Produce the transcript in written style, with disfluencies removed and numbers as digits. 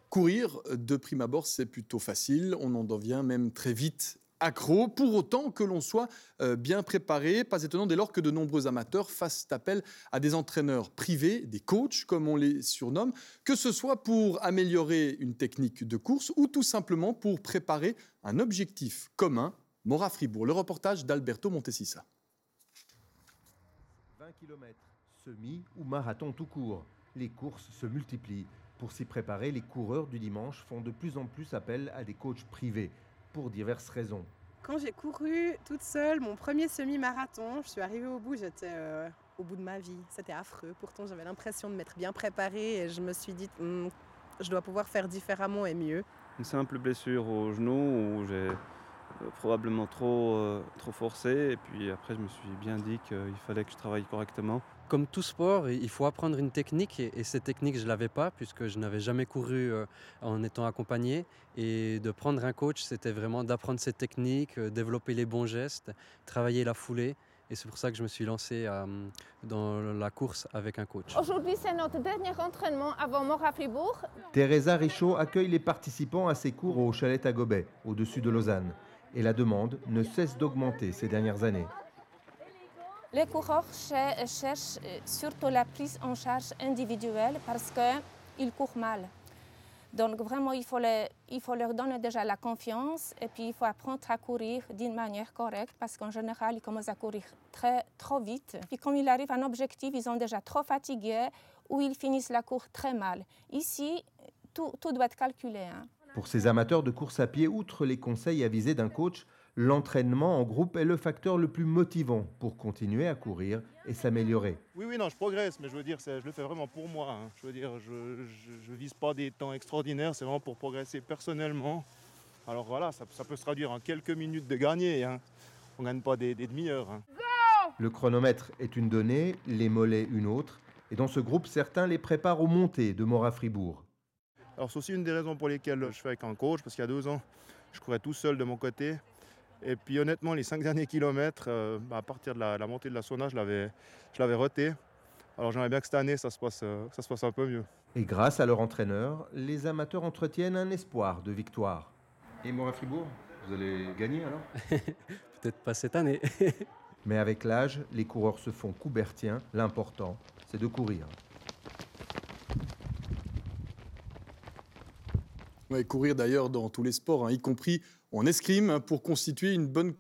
Courir, de prime abord, c'est plutôt facile. On en devient même très vite accro, pour autant que l'on soit bien préparé. Pas étonnant dès lors que de nombreux amateurs fassent appel à des entraîneurs privés, des coachs comme on les surnomme, que ce soit pour améliorer une technique de course ou tout simplement pour préparer un objectif commun. Mora Fribourg, le reportage d'Alberto Montesissa. 20 km, semi ou marathon tout court. Les courses se multiplient. Pour s'y préparer, les coureurs du dimanche font de plus en plus appel à des coachs privés, pour diverses raisons. Quand j'ai couru toute seule mon premier semi-marathon, je suis arrivée au bout, j'étais au bout de ma vie. C'était affreux. Pourtant, j'avais l'impression de m'être bien préparée et je me suis dit, je dois pouvoir faire différemment et mieux. Une simple blessure au genou où j'ai probablement trop forcé. Et puis après, je me suis bien dit qu'il fallait que je travaille correctement. Comme tout sport, il faut apprendre une technique et cette technique, je ne l'avais pas puisque je n'avais jamais couru en étant accompagné. Et de prendre un coach, c'était vraiment d'apprendre cette technique, développer les bons gestes, travailler la foulée. Et c'est pour ça que je me suis lancé dans la course avec un coach. Aujourd'hui, c'est notre dernier entraînement avant Mora Fribourg. Teresa Richaud accueille les participants à ses cours au chalet à Gobet, au-dessus de Lausanne. Et la demande ne cesse d'augmenter ces dernières années. Les coureurs cherchent surtout la prise en charge individuelle parce qu'ils courent mal. Donc vraiment, il faut leur donner déjà la confiance et puis il faut apprendre à courir d'une manière correcte parce qu'en général, ils commencent à courir trop vite. Puis quand ils arrivent à un objectif, ils sont déjà trop fatigués ou ils finissent la course très mal. Ici, tout doit être calculé. Pour ces amateurs de course à pied, outre les conseils avisés d'un coach, l'entraînement en groupe est le facteur le plus motivant pour continuer à courir et s'améliorer. Oui, non, je progresse, mais je veux dire, je le fais vraiment pour moi. Je veux dire, je vise pas des temps extraordinaires, c'est vraiment pour progresser personnellement. Alors voilà, ça peut se traduire en quelques minutes de gagner. On ne gagne pas des demi-heures. Le chronomètre est une donnée, les mollets une autre. Et dans ce groupe, certains les préparent aux montées de Mora Fribourg. Alors c'est aussi une des raisons pour lesquelles je fais avec un coach, parce qu'il y a 2 ans, je courais tout seul de mon côté. Et puis honnêtement, les 5 derniers kilomètres, à partir de la montée de la Sauna, je l'avais raté. Alors j'aimerais bien que cette année, ça se passe un peu mieux. Et grâce à leur entraîneur, les amateurs entretiennent un espoir de victoire. Et Mora Fribourg, vous allez gagner alors? Peut-être pas cette année. Mais avec l'âge, les coureurs se font coubertiens. L'important, c'est de courir. Ouais, courir d'ailleurs dans tous les sports, y compris en escrime, pour constituer une bonne